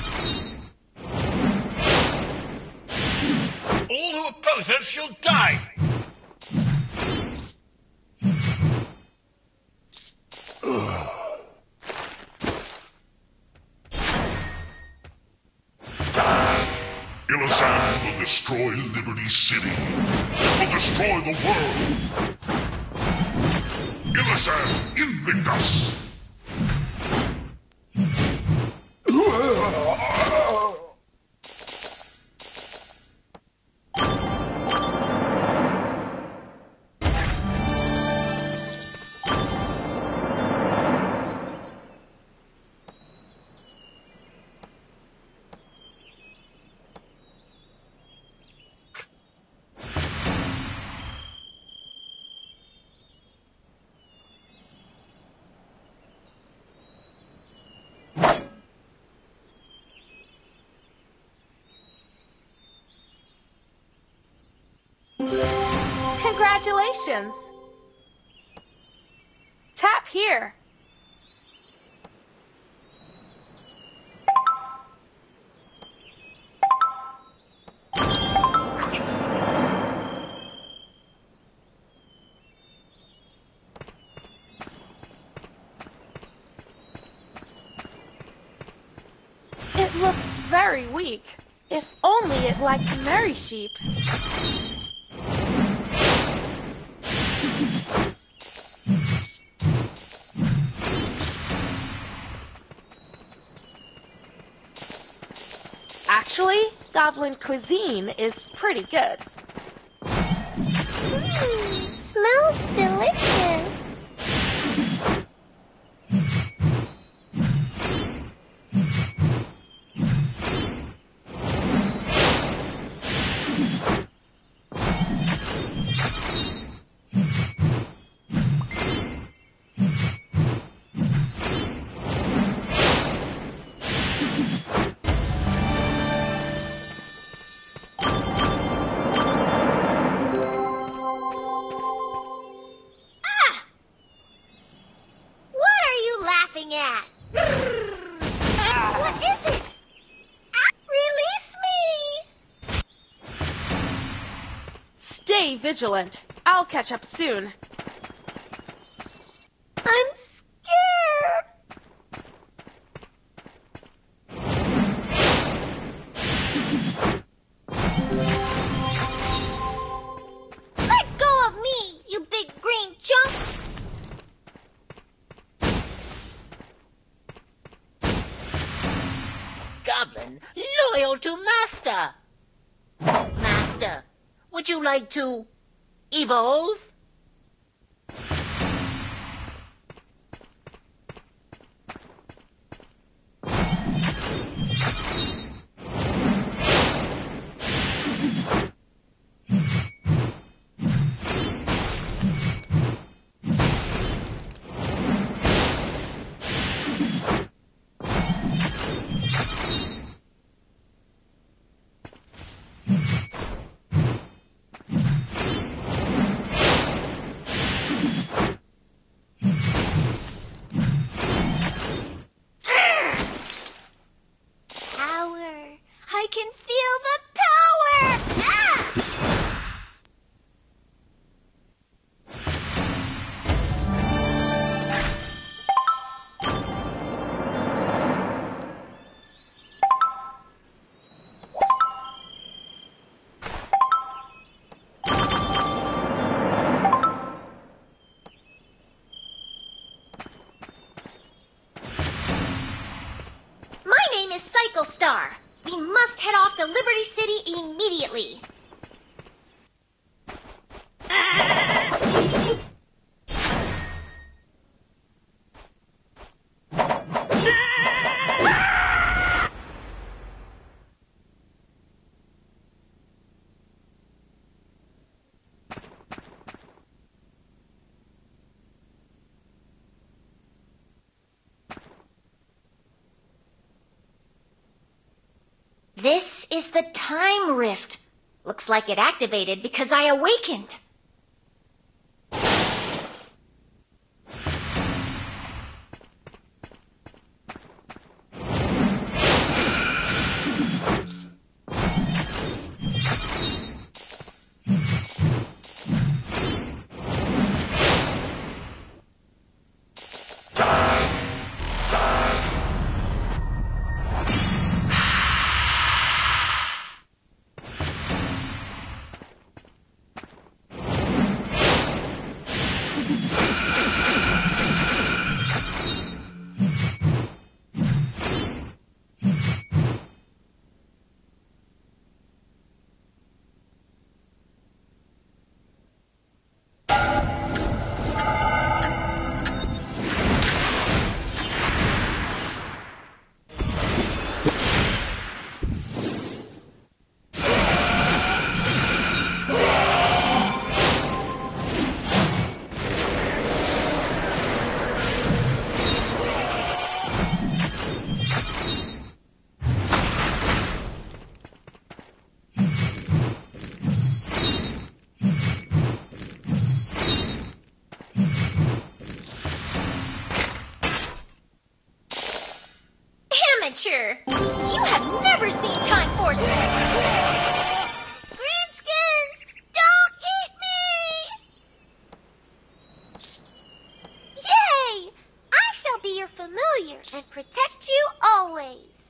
All who oppose us shall die! Illusan will destroy Liberty City. It will destroy the world. Illusan Invictus! Congratulations! Tap here. It looks very weak. If only it liked Merry Sheep. Actually, goblin cuisine is pretty good. Smells delicious. At? What is it? Release me! Stay vigilant. I'll catch up soon. I'm scared. Let go of me, you big green chump! Goblin, loyal to Master. Master, would you like to evolve? I can feel the power! Ah! My name is Cycle Star. We must head off to Liberty City immediately. This is the Time Rift. Looks like it activated because I awakened. amateur. You have never seen Time Force. Greenskins, don't eat me! Yay! I shall be your familiar and protect you always.